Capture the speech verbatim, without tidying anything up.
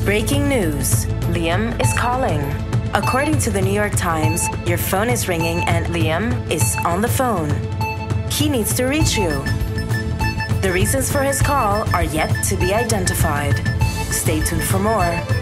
Breaking news. Liam is calling. According to the New York Times, your phone is ringing and Liam is on the phone. He needs to reach you. The reasons for his call are yet to be identified. Stay tuned for more.